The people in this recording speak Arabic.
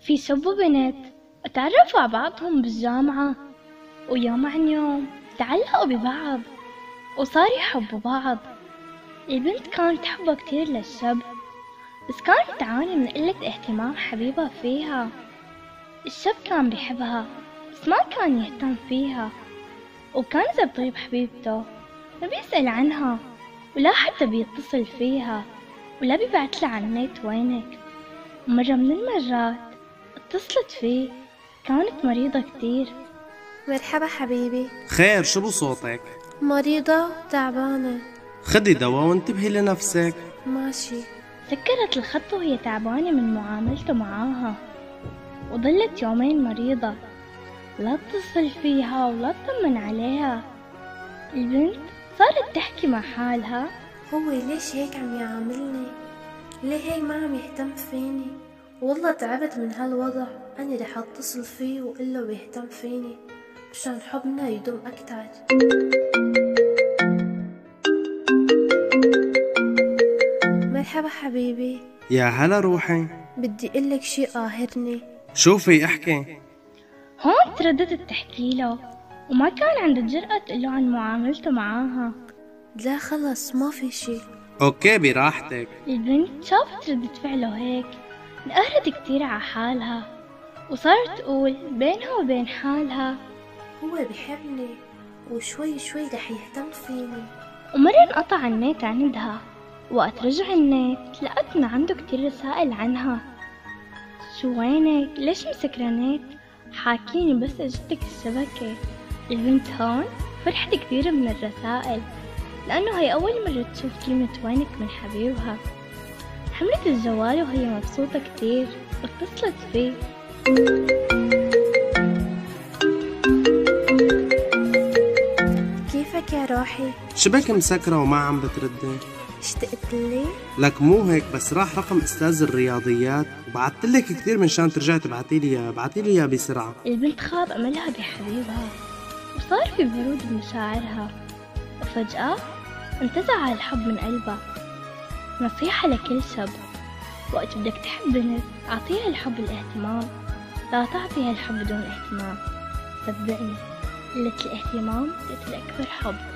في شاب وبنت اتعرفوا على بعضهم بالجامعة، ويوم عن يوم تعلقوا ببعض وصار يحبوا بعض. البنت كانت تحبه كتير للشاب، بس كانت تعاني من قلة اهتمام حبيبها فيها. الشاب كان بيحبها بس ما كان يهتم فيها، وكان إذا بتغيب حبيبته ما بيسأل عنها ولا حتى بيتصل فيها ولا بيبعتلها على النت وينك. مرة من المرات اتصلت فيه، كانت مريضة كتير. مرحبا حبيبي. خير، شو بصوتك؟ مريضة وتعبانة. خدي دواء وانتبهي لنفسك. ماشي. سكرت الخط وهي تعبانة من معاملته معاها، وظلت يومين مريضة، لا تتصل فيها ولا تطمن عليها. البنت صارت تحكي مع حالها، هو ليش هيك عم يعاملني؟ ليه هيك ما عم يهتم فيني؟ والله تعبت من هالوضع. أنا رح أتصل فيه وقله يهتم فيني مشان حبنا يدوم أكتر. مرحبا حبيبي. يا هلا روحي. بدي قلك شي قاهرني. شوفي احكي. هون ترددت تحكي له، وما كان عندها الجرأة تقله عن معاملته معاها. لا خلص ما في شي. اوكي براحتك. البنت شافت ردة فعله هيك، انقهرت كتير على حالها، وصارت تقول بينها وبين حالها هو بحبني وشوي شوي رح يهتم فيني. ومرة انقطع النت عندها، وقت رجع النت لقت إن عنده كتير رسائل عنها. شو وينك؟ ليش مسكرة نت؟ حاكيني بس اجتك الشبكة. البنت هون فرحت كتير من الرسائل، لأنه هي أول مرة تشوف كلمة وينك من حبيبها. حملت الجوال وهي مبسوطة كتير، واتصلت فيه. كيفك يا روحي؟ شبك مسكرة وما عم بتردي؟ اشتقت لي؟ لك مو هيك، بس راح رقم استاذ الرياضيات وبعتلك كثير من شان ترجع تبعتيلي اياه، بعتيلي اياه بسرعة. البنت خاب أملها بحبيبها، وصار في برود بمشاعرها، وفجأة انتزع الحب من قلبها. نصيحة لكل شاب: وقت بدك تحب بنت أعطيها الحب الاهتمام، لا تعطيها الحب بدون اهتمام. صدقني، قلة الاهتمام تقتل أكبر حب.